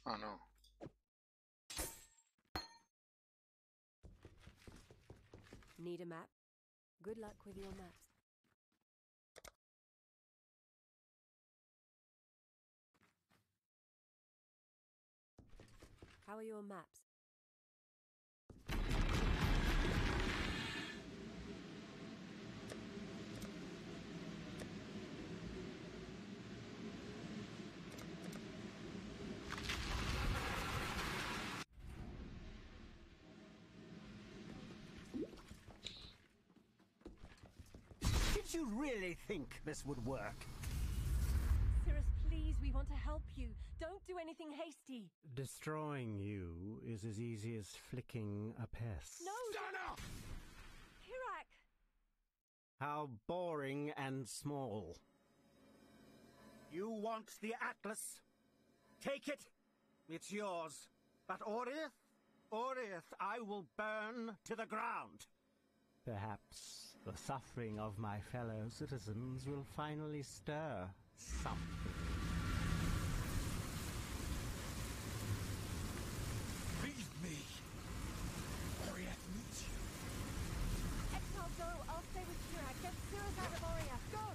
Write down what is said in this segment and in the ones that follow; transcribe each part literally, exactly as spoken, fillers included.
Oh no. Need a map? Good luck with your maps. How are your maps? Did you really think this would work? Cirrus, please, we want to help you. Don't do anything hasty. Destroying you is as easy as flicking a pest. No! Stunner! Kirak! How boring and small. You want the Atlas? Take it. It's yours. But Oriath? Oriath, I will burn to the ground. Perhaps the suffering of my fellow citizens will finally stir something. Leave me! Oriath needs you. Exile, go! I'll stay with Kirak. Get Cirrus out of Aurea. Go!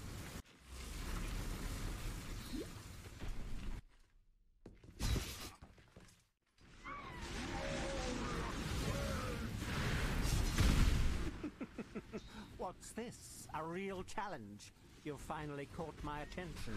What's this? A real challenge? You've finally caught my attention.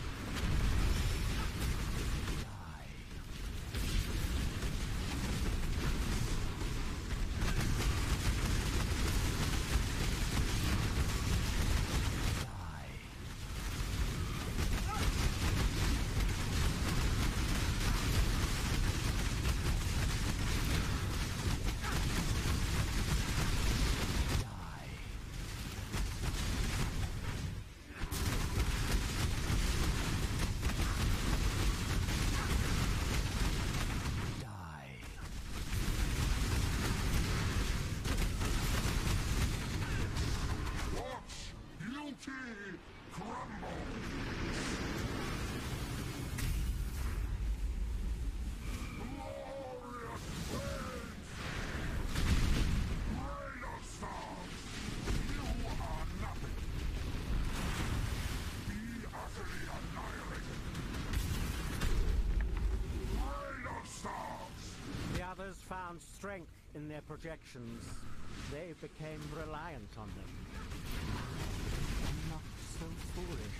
Found strength in their projections. They became reliant on them. I'm not so foolish.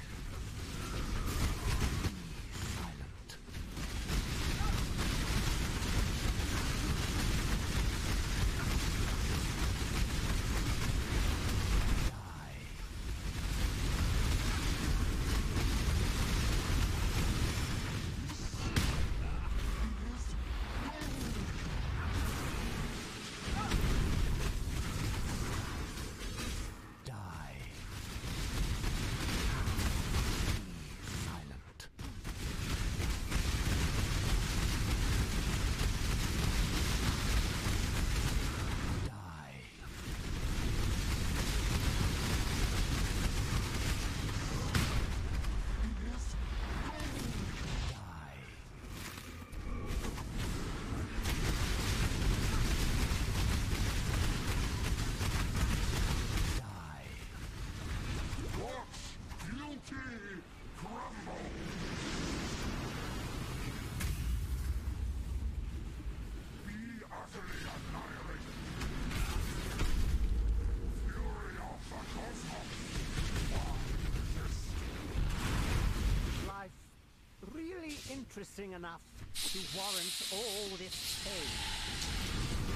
Silent. Interesting enough to warrant all this pain.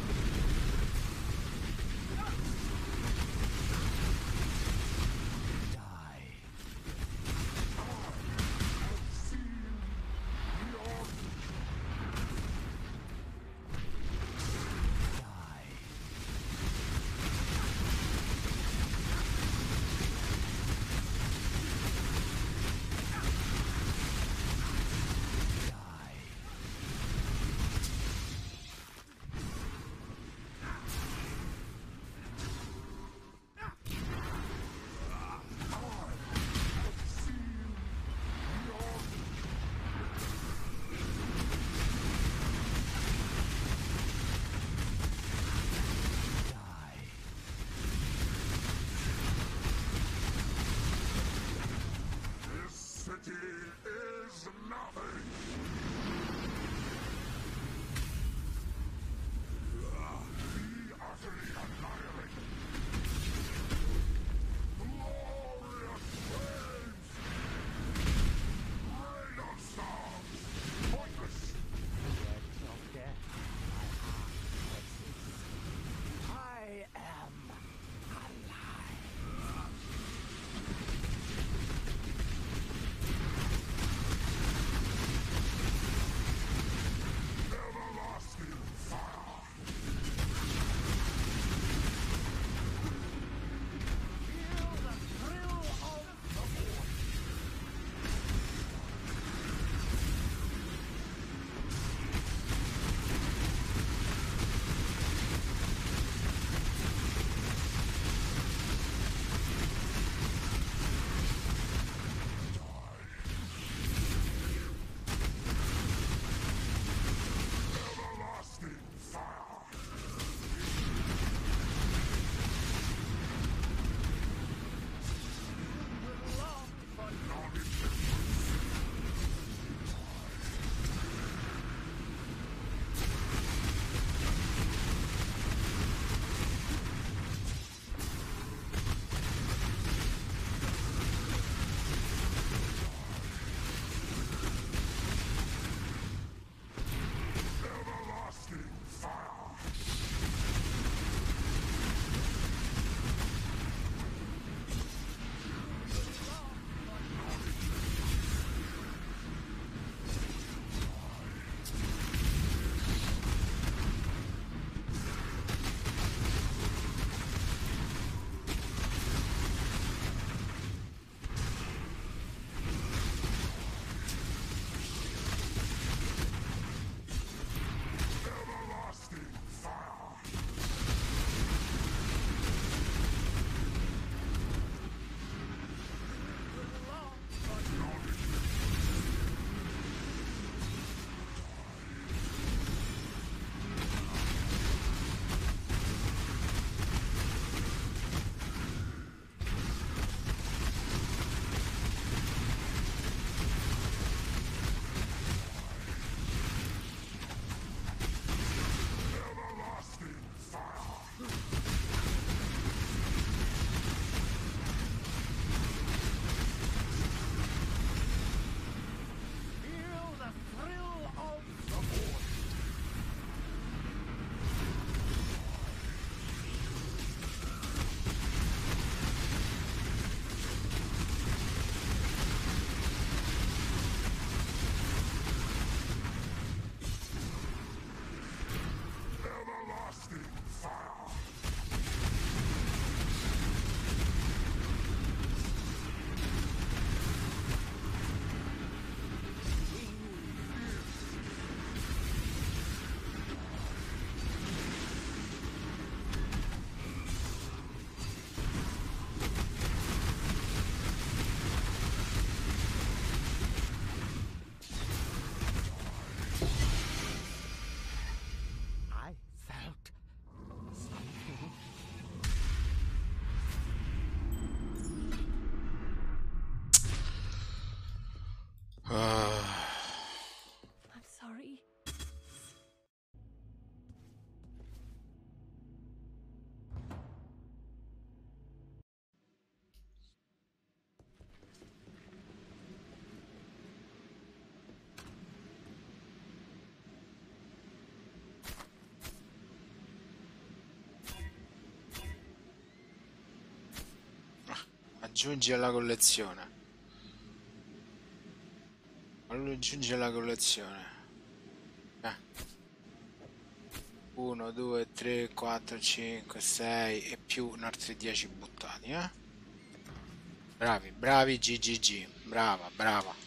Aggiungi alla collezione. Aggiungi alla collezione. Eh. uno, due, tre, quattro, cinque, sei e più altri dieci buttati, eh? Bravi, bravi G G G. Brava, brava.